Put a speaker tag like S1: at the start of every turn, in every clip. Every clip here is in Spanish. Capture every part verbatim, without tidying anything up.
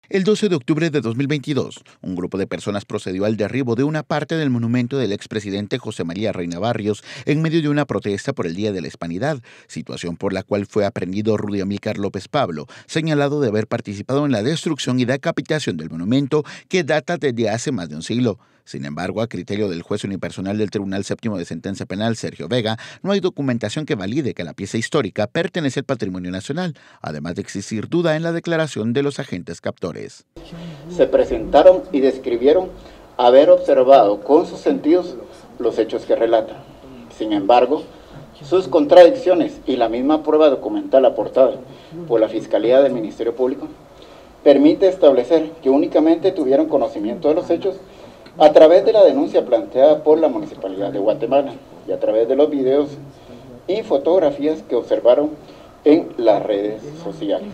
S1: El doce de octubre de dos mil veintidós, un grupo de personas procedió al derribo de una parte del monumento del expresidente José María Reina Barrios en medio de una protesta por el Día de la Hispanidad, situación por la cual fue aprendido Rudy Amílcar López Pablo, señalado de haber participado en la destrucción y decapitación del monumento que data desde hace más de un siglo. Sin embargo, a criterio del juez unipersonal del Tribunal Séptimo de Sentencia Penal, Sergio Vega, no hay documentación que valide que la pieza histórica pertenece al patrimonio nacional, además de existir duda en la declaración de los agentes captores.
S2: Se presentaron y describieron haber observado con sus sentidos los hechos que relatan. Sin embargo, sus contradicciones y la misma prueba documental aportada por la Fiscalía del Ministerio Público permite establecer que únicamente tuvieron conocimiento de los hechos a través de la denuncia planteada por la Municipalidad de Guatemala y a través de los videos y fotografías que observaron en las redes sociales,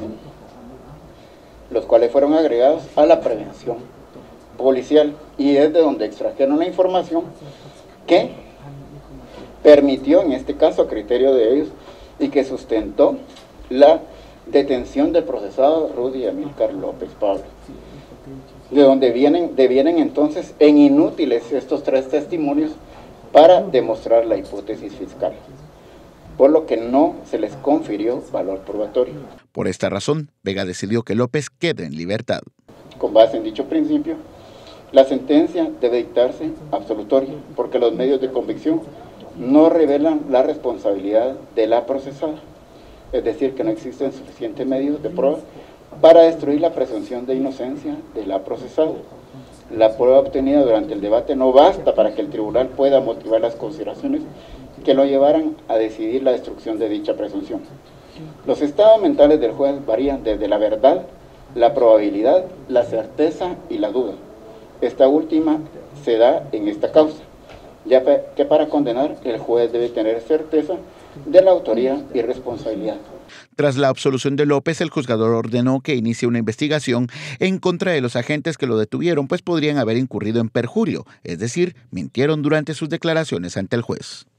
S2: los cuales fueron agregados a la prevención policial, y es de donde extrajeron la información que permitió, en este caso a criterio de ellos, y que sustentó la detención del procesado Rudy Amílcar López Pablo, de donde vienen, devienen entonces en inútiles estos tres testimonios para demostrar la hipótesis fiscal, por lo que no se les confirió valor probatorio.
S1: Por esta razón, Vega decidió que López quede en libertad.
S2: Con base en dicho principio, la sentencia debe dictarse absolutoria, porque los medios de convicción no revelan la responsabilidad de la procesada, es decir, que no existen suficientes medios de prueba para destruir la presunción de inocencia de la procesada. La prueba obtenida durante el debate no basta para que el tribunal pueda motivar las consideraciones que lo llevaran a decidir la destrucción de dicha presunción. Los estados mentales del juez varían desde la verdad, la probabilidad, la certeza y la duda. Esta última se da en esta causa, ya que para condenar el juez debe tener certeza de la autoría y responsabilidad.
S1: Tras la absolución de López, el juzgador ordenó que inicie una investigación en contra de los agentes que lo detuvieron, pues podrían haber incurrido en perjurio, es decir, mintieron durante sus declaraciones ante el juez.